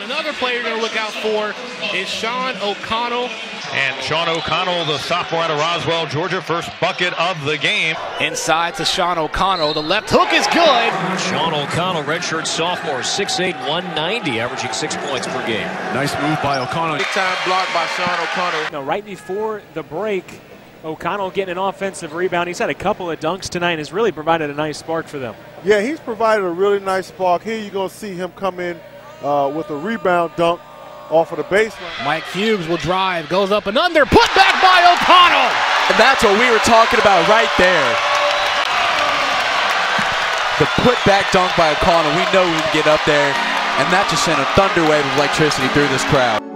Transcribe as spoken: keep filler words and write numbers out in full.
Another player you're going to look out for is Shawn O'Connell. And Shawn O'Connell, the sophomore out of Roswell, Georgia, first bucket of the game. Inside to Shawn O'Connell. The left hook is good. Shawn O'Connell, redshirt sophomore, six eight, one ninety, averaging six points per game. Nice move by O'Connell. Big time block by Shawn O'Connell. Now, right before the break, O'Connell getting an offensive rebound. He's had a couple of dunks tonight and has really provided a nice spark for them. Yeah, he's provided a really nice spark. Here you're going to see him come in uh, with a rebound dunk off of the baseline. Mike Hughes will drive, goes up and under, put back by O'Connell. And that's what we were talking about right there. The put-back dunk by O'Connell. We know we can get up there, and that just sent a thunder wave of electricity through this crowd.